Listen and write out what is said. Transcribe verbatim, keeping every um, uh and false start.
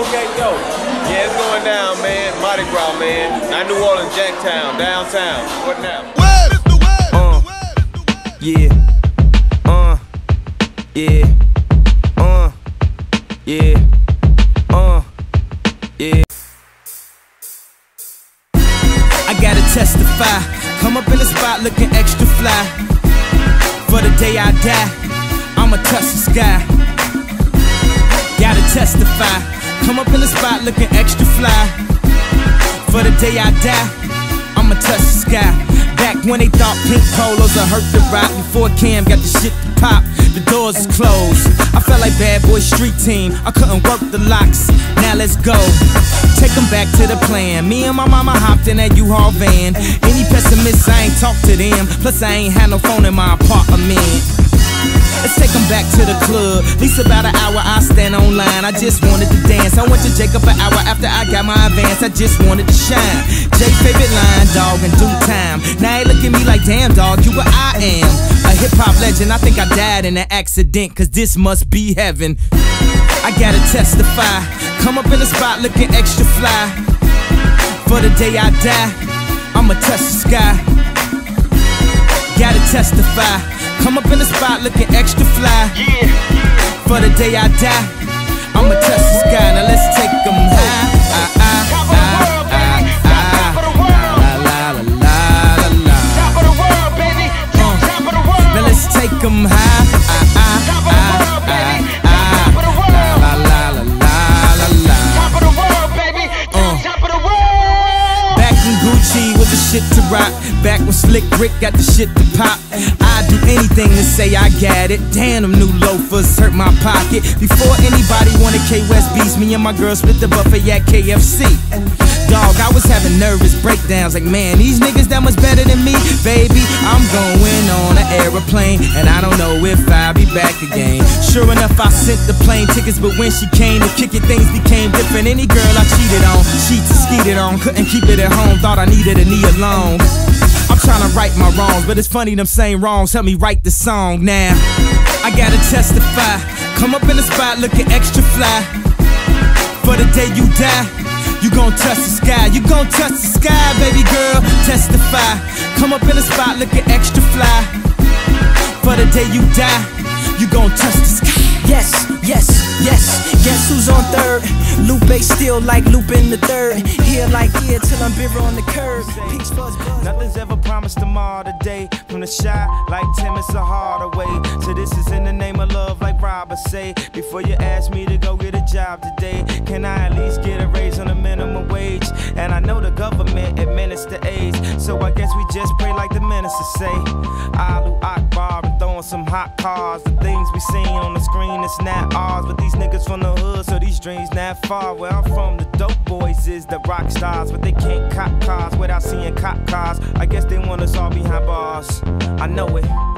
Okay, yo. Yeah, it's going down, man. Mardi Gras, man. Not New Orleans, Jacktown, downtown. What now? Uh, yeah. Uh, yeah. Uh, yeah. Uh, yeah. I gotta testify. Come up in the spot looking extra fly. For the day I die, I'ma touch the sky. Gotta testify. Come up in the spot looking extra fly. For the day I die, I'ma touch the sky. Back when they thought pink polos would hurt the rock. Before Cam got the shit to pop, the doors is closed. I felt like Bad Boy Street Team, I couldn't work the locks. Now let's go. Take them back to the plan. Me and my mama hopped in that U-Haul van. Any pessimists, I ain't talk to them. Plus I ain't had no phone in my apartment. Let's take them back to the club. At least about an hour I stand online. I just wanted to dance. I went to Jacob an hour after I got my advance. I just wanted to shine. Jay favorite line, dog, in due time. Now he look at me like, damn dog, you what I am. A hip-hop legend. I think I died in an accident, cause this must be heaven. I gotta testify. Come up in the spot looking extra fly. For the day I die, I'ma touch the sky. Gotta testify. Come up in the spot looking extra fly. Yeah. For the day I die, I'ma touch the sky. Now let's take them high. Ah, ah, Top of the world, baby. Top of the world. La, la, la, la, la. Top of the world, baby. Uh, Top of the world. Now let's take them high. Ah, ah, Top of the world, baby. Top of the world. La, la, la, la, la, la. Top of the world, baby. Uh. Top of the world. Back when Gucci was the shit to rock. Back when Slick Rick got the shit to pop. I'd do anything to say I got it. Damn, them new loafers hurt my pocket. Before anybody wanted K-West beats, me and my girl split the buffet at K F C. Dog, I was having nervous breakdowns like, man, these niggas that much better than me. Baby, I'm going on an aeroplane, and I don't know if I'll be back again. Sure enough, I sent the plane tickets, but when she came to kick it, things became different. Any girl I cheated on, sheets and skeeted on, couldn't keep it at home, thought I needed a knee alone. I'm trying to right my wrongs, but it's funny them same wrongs help me write the song now. I gotta testify. Come up in the spot looking extra fly. For the day you die, you gon' touch the sky. You gon' touch the sky, baby girl. Testify. Come up in the spot looking extra fly. For the day you die, you gon' touch the sky. Yes, yes, yes. Guess who's on third? Lupe still like looping the third. Here like here till I'm bitter on the curb. Peach fuzz buzz. Nothing's ever promised tomorrow today. From the shy like Tim, it's a harder way. So this is in the name of love, like Robert say. Before you ask me to go get a job today, can I at least get a raise on the minimum wage? And I know the government administer AIDS, so I guess we just pray like the minister say. Alu Akbar and throwing some hot cars. The things we seen on the screen, it's not ours. But these niggas from the hood, so these dreams not far. Where I'm from, the dope boys is the rock stars, but they can't cop cars without seeing cop cars. I guess they want us all behind bars. I know it.